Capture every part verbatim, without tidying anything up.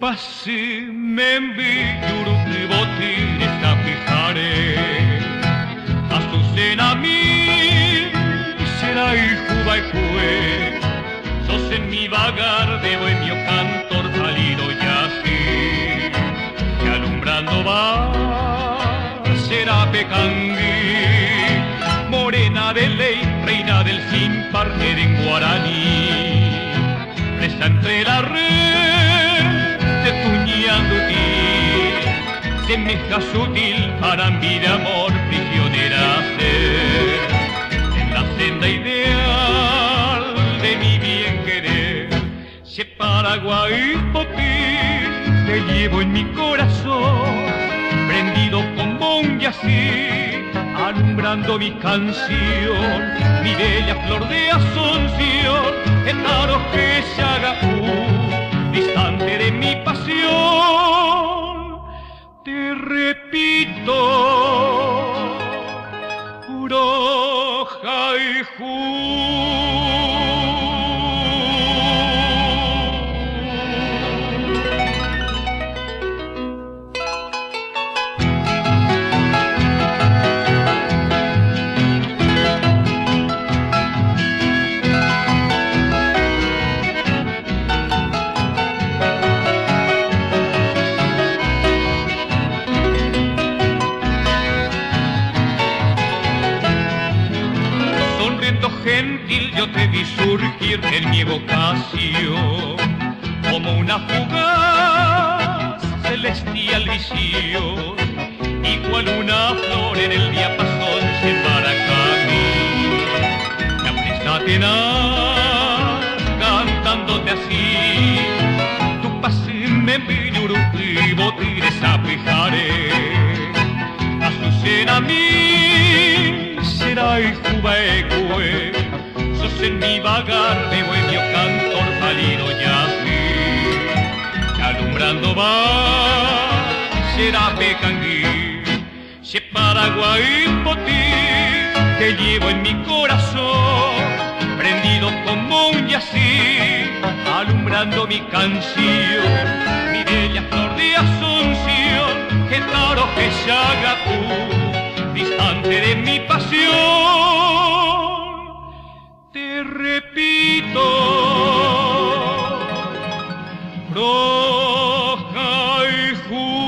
Upasi membi juruk boti sapihare Azucena mi será hijo baikue Sos en mi vagar de bohemio cantor salido ya así Que alumbrando va será pecangui Morena de ley, reina del sin par en guaraní Presa entre la red de tuñanduti Semeja sutil para mí de amor prisionera ser En la senda ideal de mi bien querer Si Paraguay popín te llevo en mi corazón Prendido como un yací alumbrando mi canción Mi bella flor de Asunción en aros que se haga un distante de mi pasión Te repito Uroja y Ju Gentil yo te vi surgir en mi evocación Como una fugaz celestial visión Igual una flor en el diapasón sin Maracani Me aprista tenaz cantándote así Tu pase me envidió y botir esa pijare Azucena mi será y jubaecue Sos en mi vagar de bohemio cantor salido ya así Alumbrando va será pecangui Si Paraguay potí te llevo en mi corazón Prendido como un yací alumbrando mi canción Mi bella flor de Asunción que claro que se haga tú distante de mi pasión Te repito Roja y Ju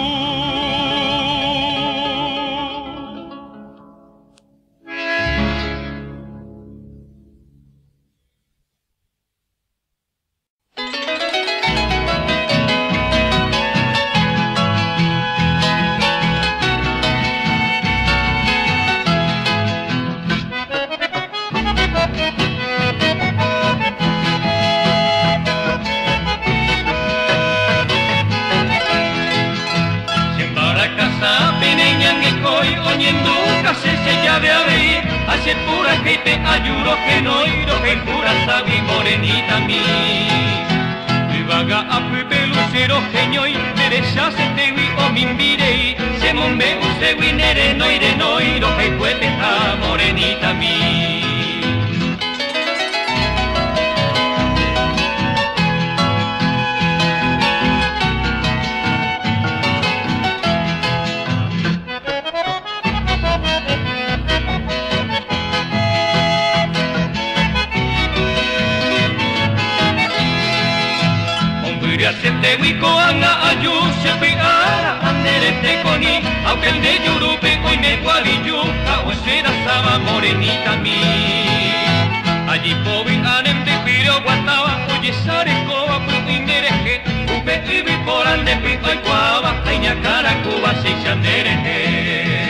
Hace pura que te ayudo que no iro que pura sabi morenita mi Y vaga a pepe lucero geñoi Derecha se te vi o mimbirei Se mombe use winere no ire no iro que puete ta morenita mi Se te huico anga ayu se peara andere te coni aunque el de yurupe hoy me gualiyu a será saba morenita mi allí pobi anem de piro guataba oye sare coa pu indereje upe ibi por ande pito y cuava aña cara cuba se chandereje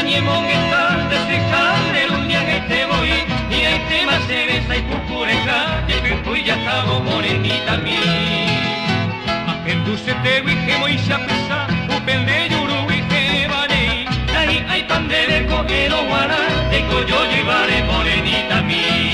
niemo que está de secar el uña que te voy y hay temas se besa y cucureja y que tú ya estamos morenita mi Agendu se te vi que muy ya pesa upen de yuru y que vale ahí hay pan de beco que lo guarda de coyo llevaré morenita mi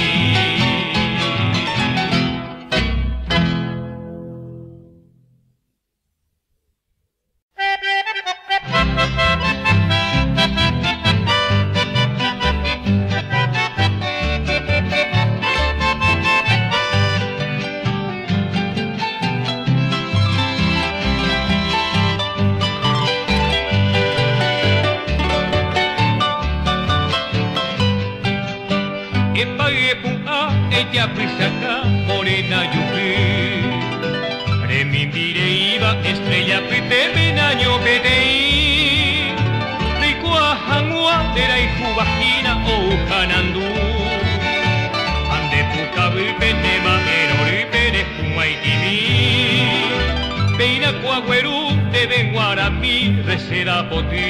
ella prisaka morena yupi Remindire iba estrella pite menaño pedei Rikua hangua dera iku vagina o hanandu Ande puka bilpenema erori pere kumai tibi Peina kuagueru deben guarami resera poti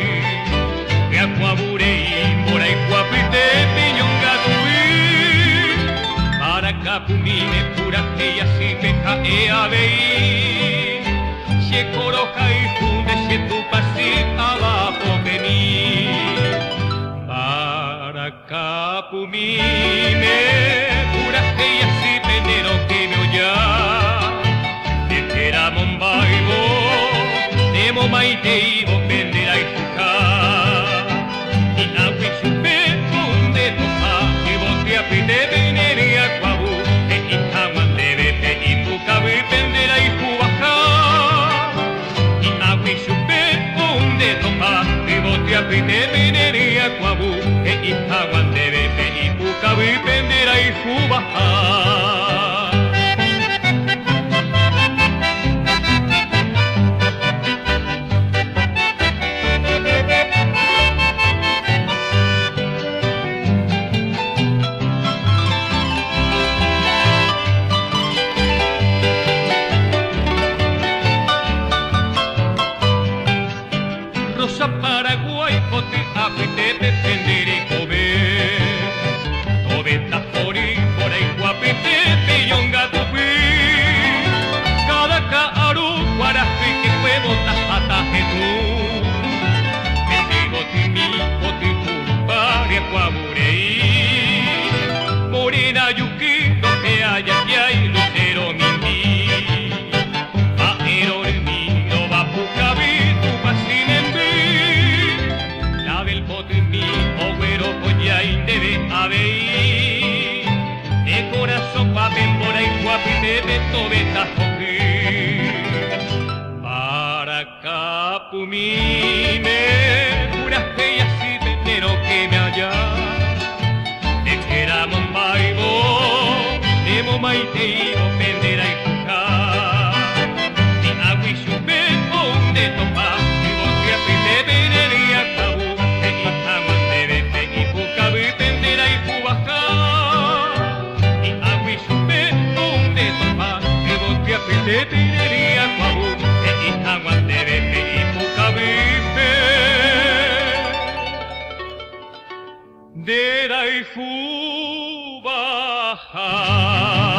Yakuaburei morai kuapite piñonga tubi Kapumime pura que así me cae a ver Si coroca y funde si tu pasi abajo venir Para kapumime pura que así penero que me oya De que era mombaibo Nemo maite y bo vendera y fuka Y agui supe funde topa Y bote a pide veneria cuabu Pendera y jubaja y agui supe unde topa y bote a pide veneria cuabu e itaguan de bebe y pucabi pendera y jubaja Paraguay, pote, apete, pendere y comer. Tobeta, fori, por ahí, guapete, peyonga, tupi. Cada caaru, guarafi, que huevo, tajataje tú. Metigo, timi, poti, pari, guaburei. Morena, yuki, lo que haya, que hay, lucero, mindi. Paero, el niño, va, pucabi, tu pasine. Debe haber de corazón pa' pembora y guapite de tobeta para capumime puras bellas y venero que me haya de que era mombaibo de momaite y pendera y cuca de agui supe donde topa y bote a pide venería cabu de itaguan de bete y puca pendera y jubaja y agui supe donde topa y bote a pide venería cabu de itaguan de bete y puca pendera y jubaja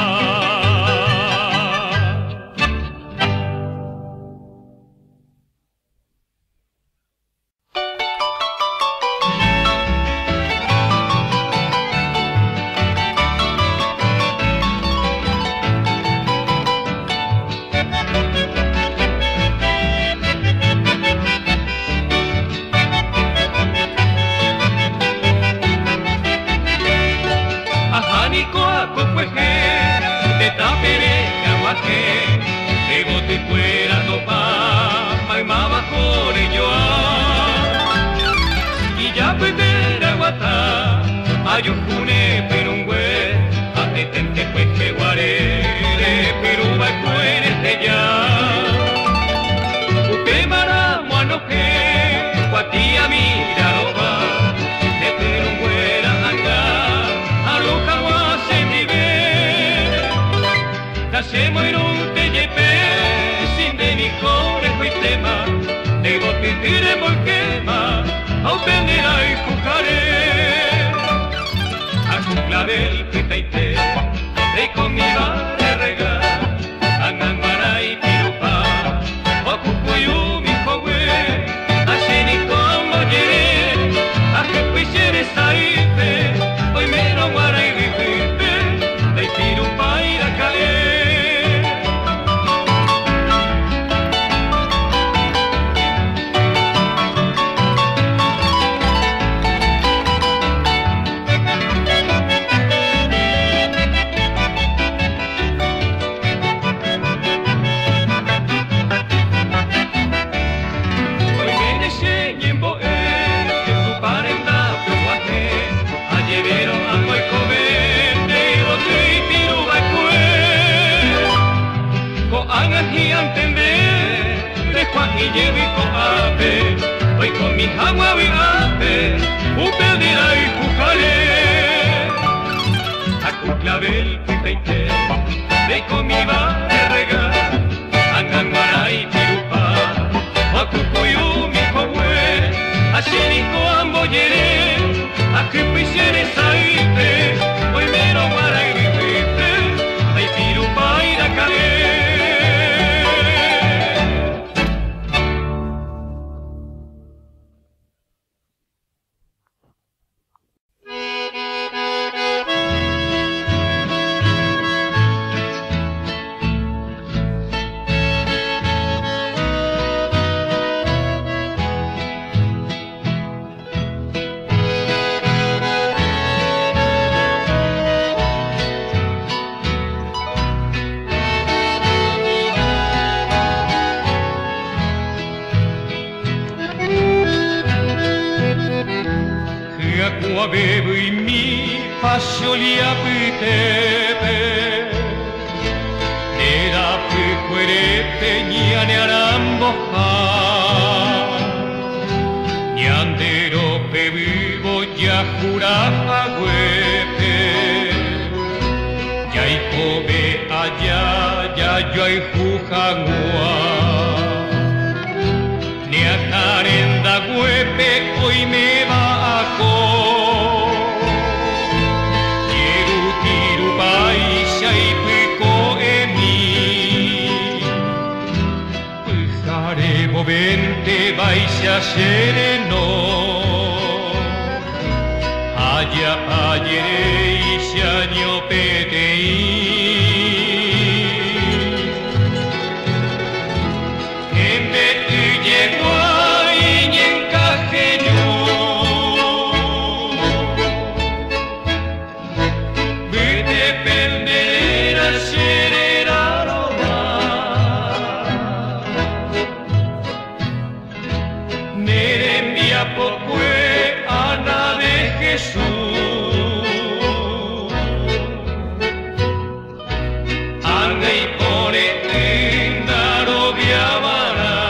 Aupendera y Cucaré, a su clavel petaite, de con mi barre regar, Anganguara y Pirupa, Ocucuyu mi jogue, a Sheni como llegué, a que puisiere saite, hoy mero guara y ripipe, de Pirupa y la calé. Y llevo y coape, hoy con mi agua viape, upedira y cucale, a cuclavel pitaite, de con mi barre regar, Anganguara y Pirupa, a cucuyu mi cohue, a xenico amboyere, a que puisiere saite, hoy mero guara y ripipe, de Pirupa y la calé. Avevo in mi fascioli a pitebe era piquerete niane aramboja niandero pevivo ya juraja huepe ya y cobe allá ya yo hay jujangua ni a carenda huepe hoy me va a co Vente vaisha sereno Haya payere isha nyopetei Embe uye guay nyenkajeño Vete pendera serera Popue Ana de Jesús Anga y pone en Darovia Vara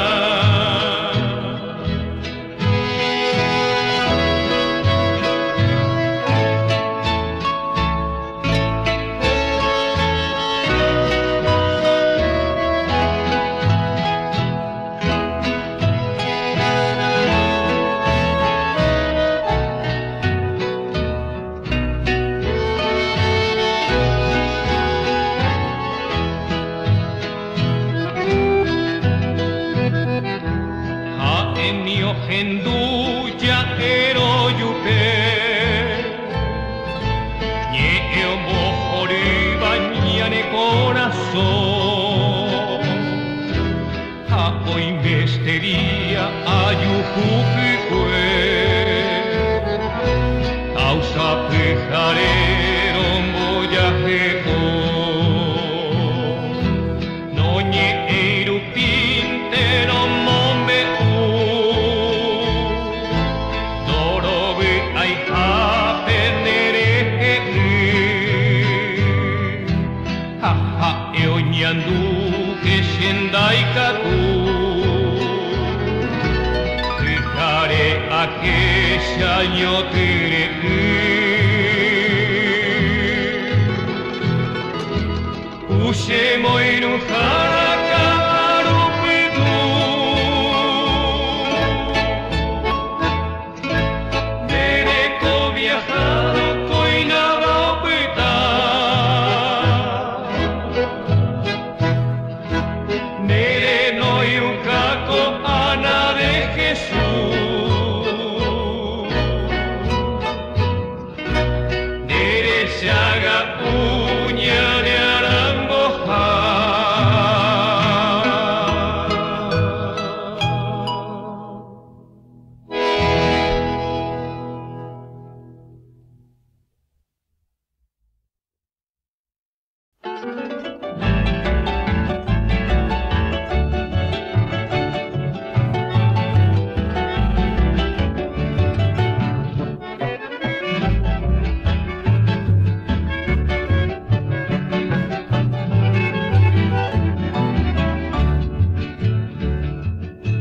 Henduya ero yupe Nye eo mojori bañane corazón Ha hoy mestería ayujuque Causa pejarero moyaje No nye eru pintero mombe Nyandu que shendai katu Tikare akesha nyotere Ushe moinu haraka rupidu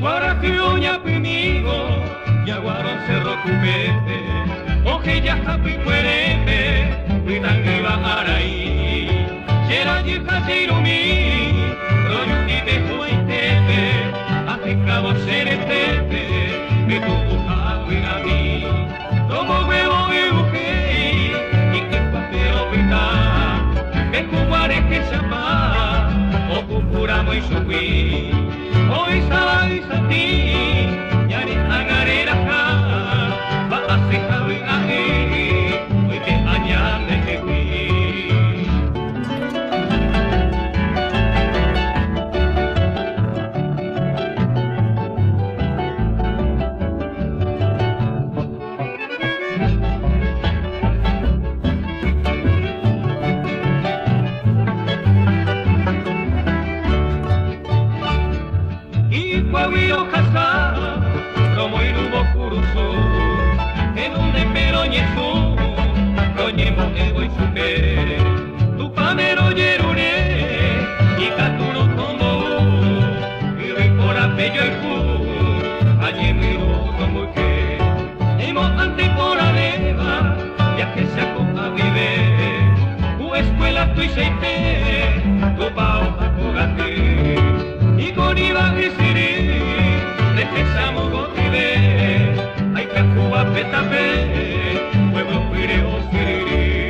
Guaraquioña pimigo, yaguaron cerro cupete, oje ya capi cuereme, cuitangiba araí, yera yija tirumi, royuti de juaitepe, aticabo seretepe, me tu puja mí, como huevo y buque, y que papero pita, me cubares que llama, o cucuramo y subí. Hoy sabes a ti, ya ni agarera acá, va a ser javi ahí, hoy que añade que vi. Guaviro casa, como irubo curuso, en donde pero ñesu, roñemo ego y supere, tu panero yerune, y caturo como, y ricora pello y cu, allí miro como que, hemos ante por areva, ya que se acopa vive, tu escuela tu iseite, tu pao acogate, y con iba y siri, Empezamos con vive, hay que jugar petape, pueblo pireo siri.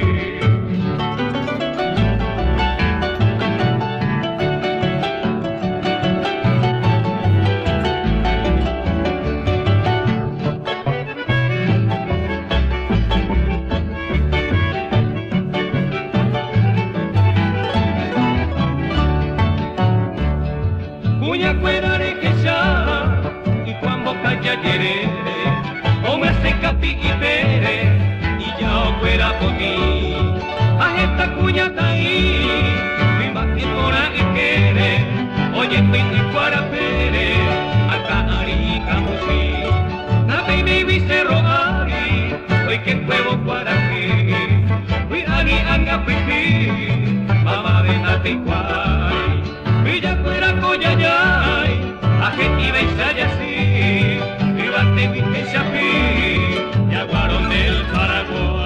Cuña cuera de que ya yere, o me hace capi y pere, y ya fuera por mí. A esta cuña taí, mi maquinora y quiere, oye, mi y cuara pere, acá arica musi. Na baby vi cerro ari, hoy que huevo cuara que, vi ani anga pipi, mamá ven a ti cuay, vi ya fuera coyayay, a gente y besaya así. Te vi que se api, yaguaron del Paraguay.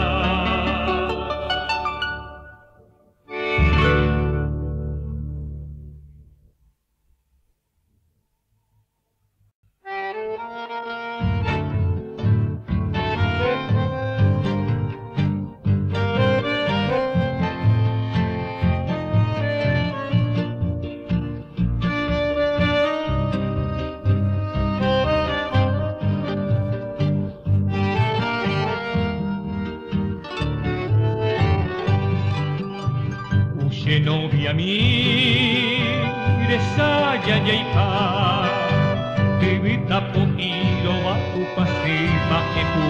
Novia mi resaya yaipa, que vita poquilo va tu pasiva que tu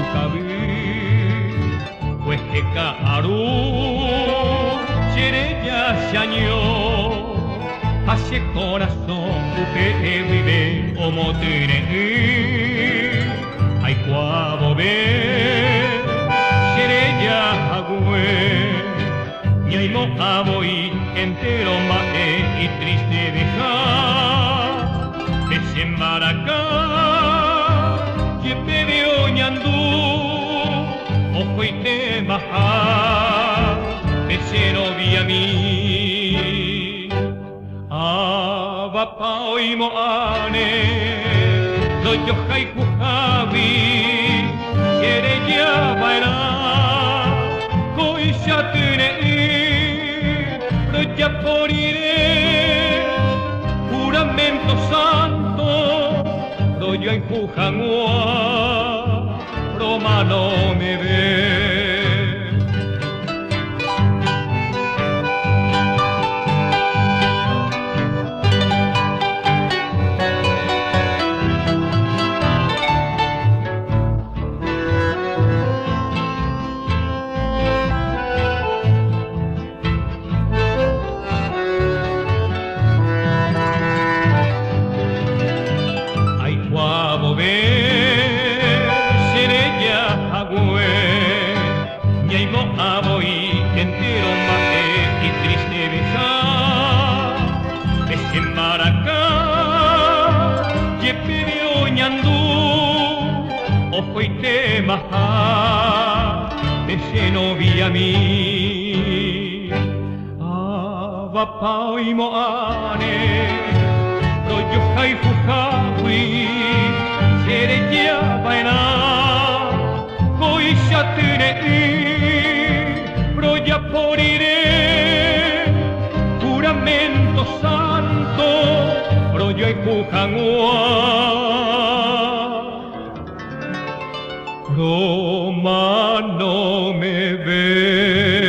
cabí, pues que caro chereya se añó, hacia corazón que te vive como tiene, ay cuavo ve chereya agüe. Ñaimo aboy entero mae y triste dejar ese maracá que pedió ñandú ojo y te maja ese novia mi abapa hoy moane lo yo haiku javi quiere ya bailar coi ya tiene ya moriré, juramento santo, rollo en Jujangua, Roma no me ve. Seré ya agüe maha te lleno via mi ava pau moane royo kai fukawi sere ya baina koi shatune roya porire juramento santo royo y pujangua Roma no me ve.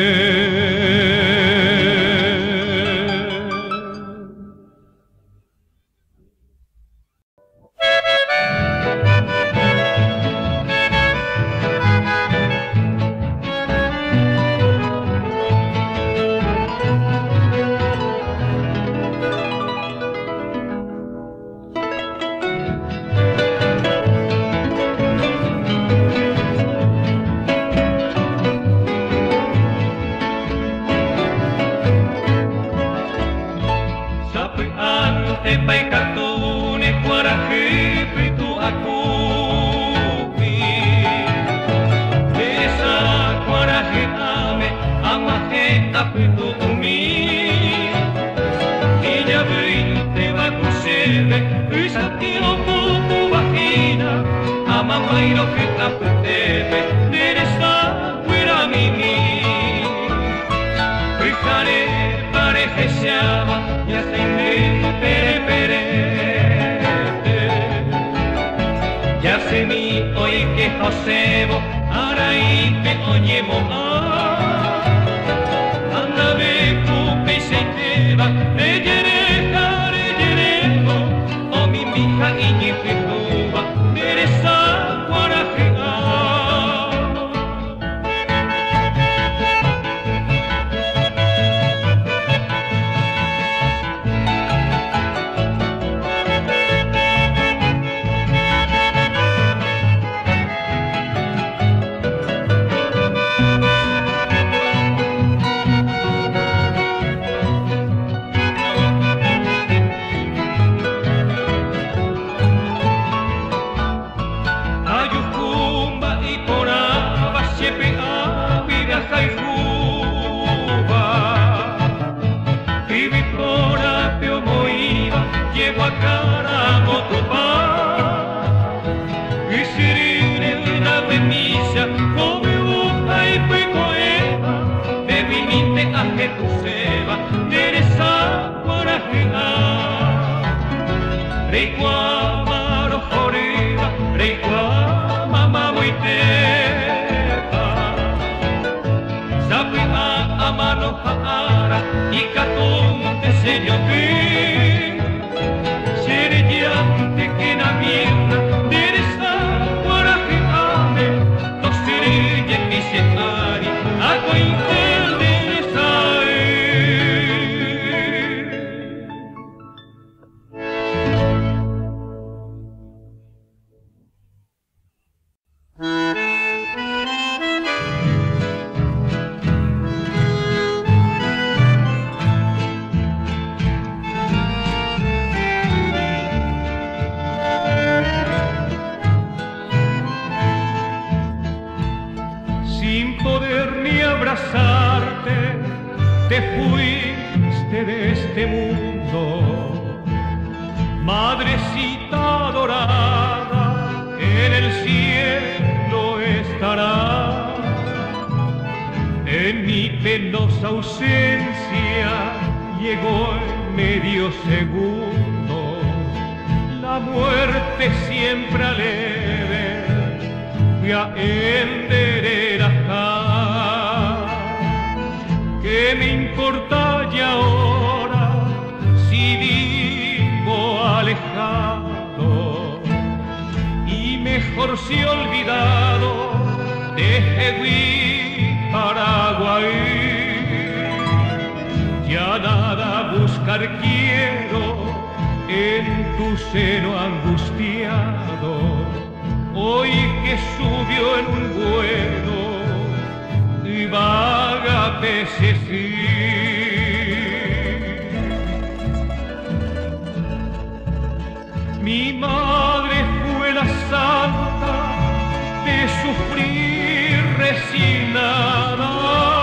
Mi madre fue la santa de su sufrir resignada.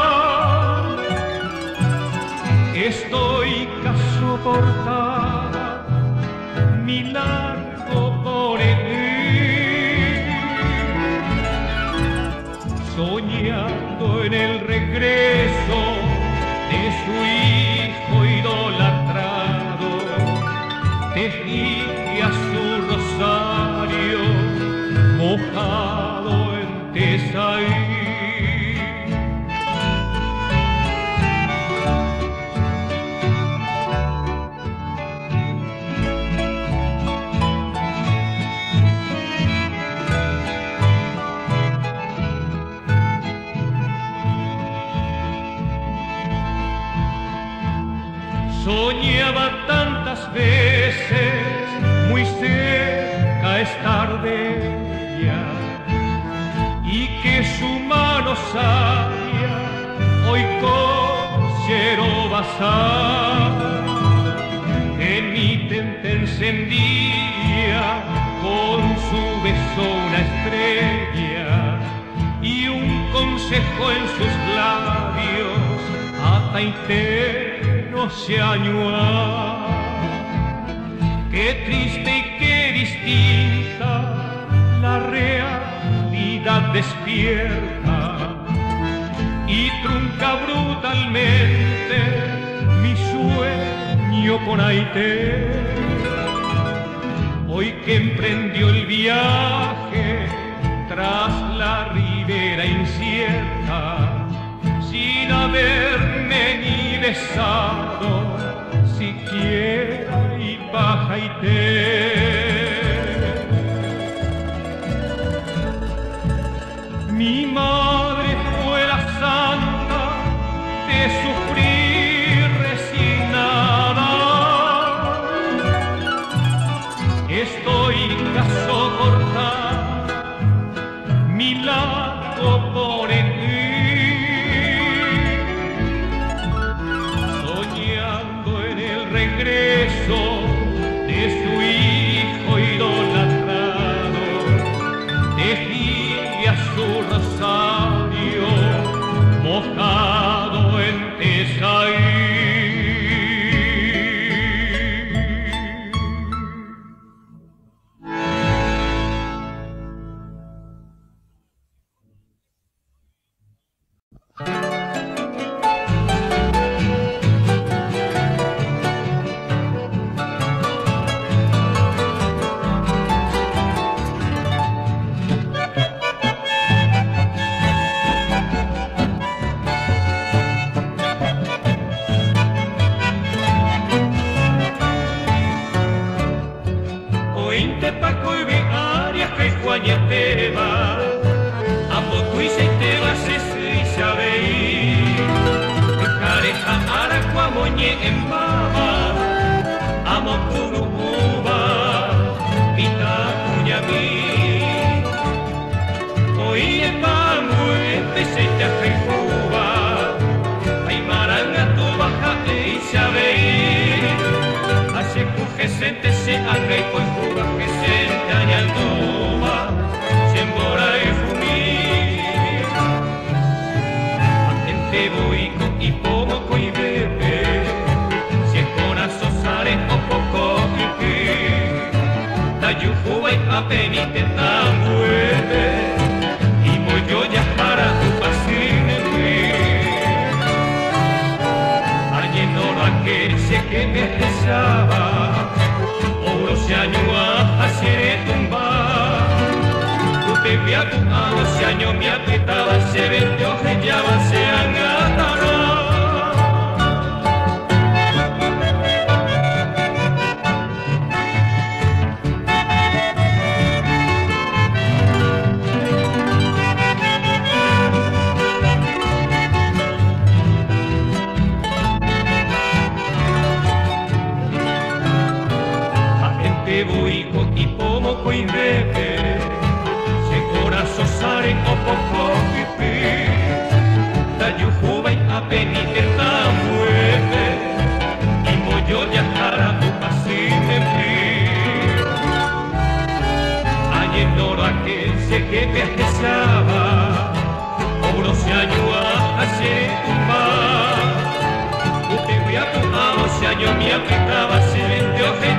Estoy soportada mi largo morir, soñando en el regreso de su hijo idolatrado. Tejía su rosario mojado en Tesaí. Soñaba tantas veces muy cerca estar de ella, y que su mano sabia hoy cosero basar en mi tente encendía con su beso una estrella y un consejo en sus labios ataité no se añuá. Qué triste y qué distinta la realidad despierta y trunca brutalmente mi sueño con Aité. Hoy que emprendió el viaje tras la ribera incierta, sin haberme ni besado siquiera y baja Aité. Mi madre fue la santa de sufrir resignada. Estoy caso cortada mi largo por en regreso de su hijo idolatrado. Tejía su rosario mojado en Tesaí. que viajaba más. Usted voy a tu amo, se año mi aplicaba, se vente